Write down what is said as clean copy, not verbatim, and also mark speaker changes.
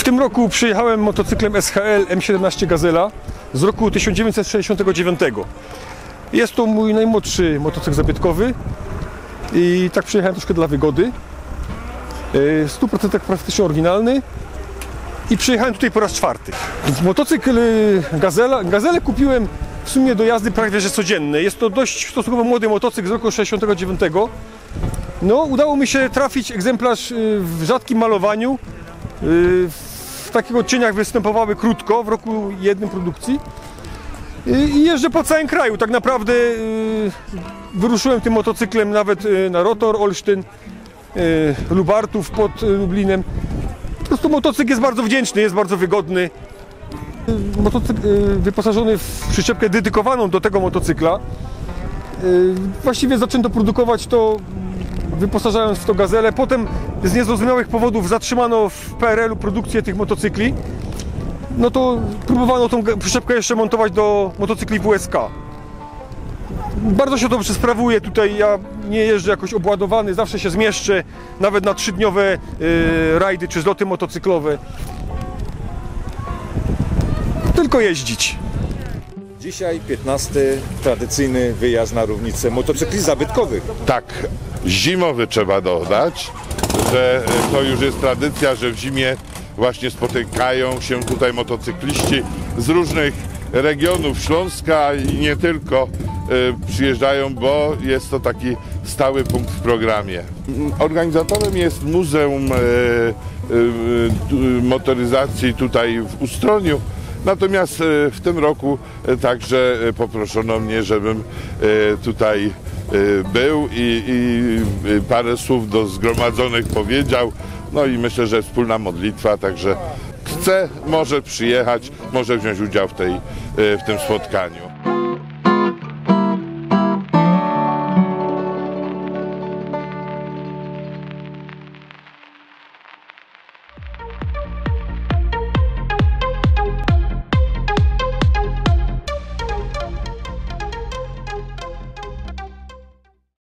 Speaker 1: tym roku przyjechałem motocyklem SHL M17 Gazela z roku 1969. Jest to mój najmłodszy motocykl zabytkowy i tak przyjechałem troszkę dla wygody. W 100% praktycznie oryginalny i przyjechałem tutaj po raz czwarty. Motocykl Gazelę kupiłem w sumie do jazdy prawie że codziennej. Jest to dość stosunkowo młody motocykl z roku 69. No, udało mi się trafić egzemplarz w rzadkim malowaniu. W takich odcieniach występowały krótko, w roku jednym produkcji. I jeżdżę po całym kraju. Tak naprawdę wyruszyłem tym motocyklem nawet na Rotor, Olsztyn, Lubartów pod Lublinem. Po prostu motocykl jest bardzo wdzięczny, jest bardzo wygodny. Motocykl wyposażony w przyczepkę dedykowaną do tego motocykla. Właściwie zaczęto produkować to, wyposażając w to Gazelę. Potem z niezrozumiałych powodów zatrzymano w PRL-u produkcję tych motocykli. No to próbowano tą przyczepkę jeszcze montować do motocykli WSK. Bardzo się dobrze sprawuje tutaj, ja nie jeżdżę jakoś obładowany, zawsze się zmieszczę, nawet na 3-dniowe rajdy czy zloty motocyklowe. Tylko jeździć.
Speaker 2: Dzisiaj 15. tradycyjny wyjazd na równicę motocykli zabytkowych.
Speaker 3: Tak, zimowy trzeba dodać, że to już jest tradycja, że w zimie właśnie spotykają się tutaj motocykliści z różnych regionów Śląska i nie tylko przyjeżdżają, bo jest to taki stały punkt w programie. Organizatorem jest Muzeum Motoryzacji tutaj w Ustroniu. Natomiast w tym roku także poproszono mnie, żebym tutaj był i parę słów do zgromadzonych powiedział. No i myślę, że wspólna modlitwa, także chce, może przyjechać, może wziąć udział w tym spotkaniu.